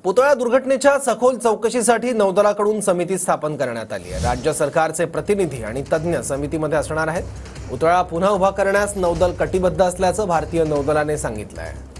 पुतळा दुर्घटनेच्या सखोल चौकशीसाठी नौदलाकडून समिती स्थापन करण्यात आली आहे। राज्य सरकारचे प्रतिनिधी आणि तज्ञ समितीमध्ये असणार आहेत। पुतळा पुन्हा उभा करण्यास नौदल कटिबद्ध असल्याचं भारतीय नौदलाने सांगितलं आहे।